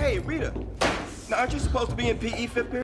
Hey, Rita. Now, aren't you supposed to be in PE fifth period?